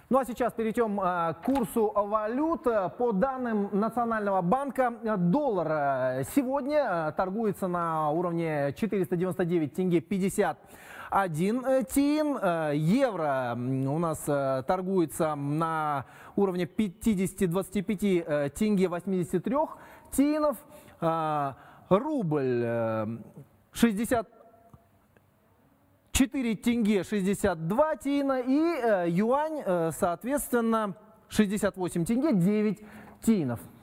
Ну а сейчас перейдем к курсу валют. По данным Национального банка, доллар сегодня торгуется на уровне 499 тенге 51 тиын. Евро у нас торгуется на уровне 50-25 тенге 83 тиынов. Рубль 4 тенге 62 тиына и юань, соответственно, 68 тенге 9 тиынов.